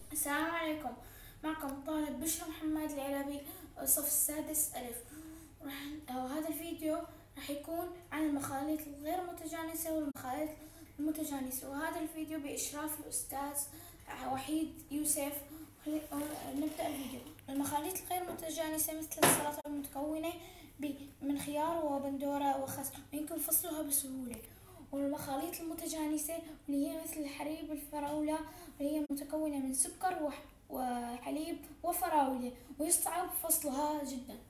السلام عليكم. معكم طالب بشرى محمد العربي، الصف السادس ألف. وهذا الفيديو راح يكون عن المخاليط الغير متجانسة والمخاليط المتجانسة، وهذا الفيديو بإشراف الأستاذ وحيد يوسف. نبدأ الفيديو. المخاليط الغير متجانسة مثل السلطة المتكونة من خيار وبندورة وخس، ويمكن فصلها بسهولة. والمخاليط المتجانسة اللي هي مثل الحليب الفراولة، اللي هي متكونة من سكر وحليب وفراولة، ويصعب فصلها جدا.